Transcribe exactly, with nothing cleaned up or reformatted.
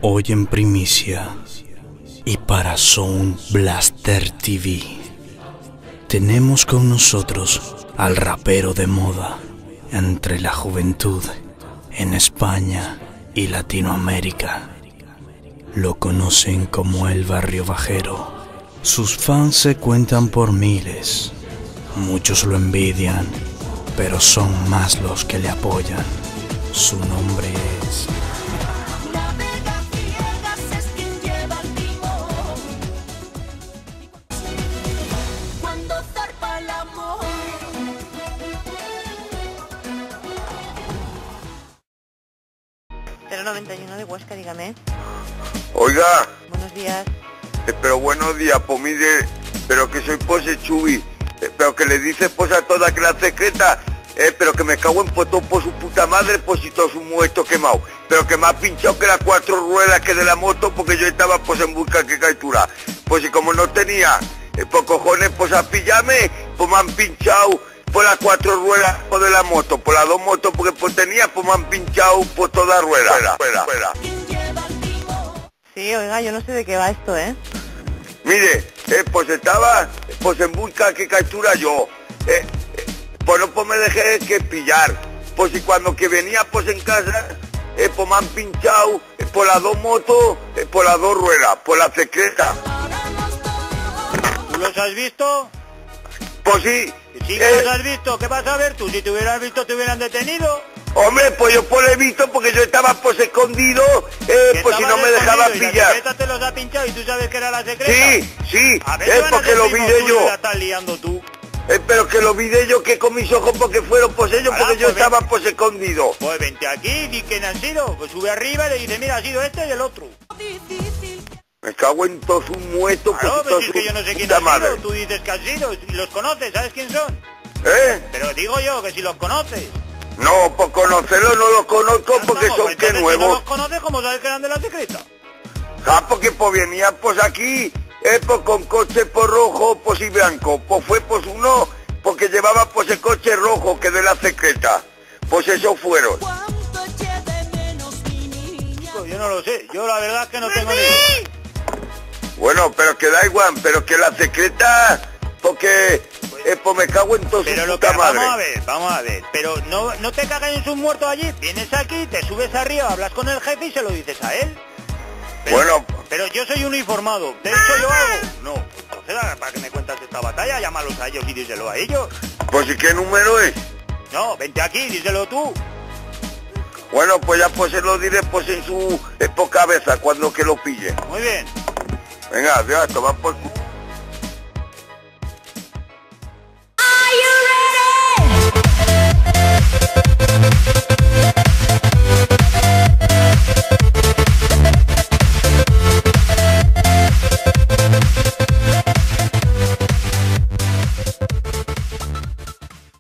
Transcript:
Hoy en primicia y para Sound Blaster T V tenemos con nosotros al rapero de moda entre la juventud en España y Latinoamérica. Lo conocen como el Barrio Bajero. Sus fans se cuentan por miles. Muchos lo envidian, pero son más los que le apoyan. Su nombre es... cero noventa y uno de Huesca, dígame. Oiga, Buenos días. eh, pero buenos días, pues mire, pero que soy pose Chubi, eh, pero que le dice pues a toda que la secreta, eh, pero que me cago en potón por su puta madre, pues si todo su muerto quemado, pero que me ha pinchado que las cuatro ruedas que de la moto, porque yo estaba pues en busca que captura, pues y como no tenía, eh, pues cojones, pues a pillarme, pues me han pinchado por las cuatro ruedas por de la moto, por las dos motos porque pues tenía, pues me han pinchado por todas ruedas. Fuera, fuera, fuera. Sí, oiga, yo no sé de qué va esto, ¿eh? Mire, eh, pues estaba pues en busca que captura yo, eh, eh, pues no pues me dejé que pillar, pues y cuando que venía pues en casa, eh, pues me han pinchado eh, por las dos motos, eh, por las dos ruedas, por la secreta. ¿Tú los has visto? Pues sí. Sí, eh, que los has visto. ¿Qué vas a ver tú? Si te hubieras visto, te hubieran detenido. Hombre, pues yo pues lo he visto porque yo estaba pues escondido, eh, pues si no me dejaba pillar. pillar. La secreta te los ha pinchado y tú sabes que era la secreta. Sí, sí, A ver, es porque lo vi de yo. La estás liando tú. Eh, pero que lo vi de yo que con mis ojos porque fueron pues ellos, Ahora, porque yo pues estaba ven. pues escondido. Pues vente aquí, di quién han sido. Pues sube arriba y le dice, mira, ha sido este y el otro. Me cago en todos sus muertos, Claro, pues pero todos si es su que yo no sé quién puta ha sido. madre. Tú dices que han sido. Y los conoces, ¿sabes quién son? ¿Eh? Pero digo yo que si los conoces. No, por conocerlos no los conozco Ya porque estamos, son pues que entonces, si no nuevos. los conoces, ¿cómo sabes que eran de la secreta? Ah, porque pues venían pues aquí, eh, pues con coche por rojo, pues y blanco. Pues fue pues uno, porque llevaba pues el coche rojo que de la secreta. Pues esos fueron. Pues yo no lo sé. Yo la verdad es que no tengo ni idea. Bueno, pero que da igual, pero que la secreta, porque eh, pues me cago en todo su Pero lo que puta vamos madre. a ver, vamos a ver, pero no, no te cagan en sus muertos allí, vienes aquí, te subes arriba, hablas con el jefe y se lo dices a él. Pero, Bueno. pero yo soy uniformado, ¿te he hecho yo algo? No, entonces para que me cuentas esta batalla, llámalos a ellos y díselo a ellos. Pues ¿y qué número es? No, vente aquí, díselo tú. Bueno, pues ya pues se lo diré pues en su eh, por cabeza cuando que lo pille. Muy bien. Venga, ya, toma por culo.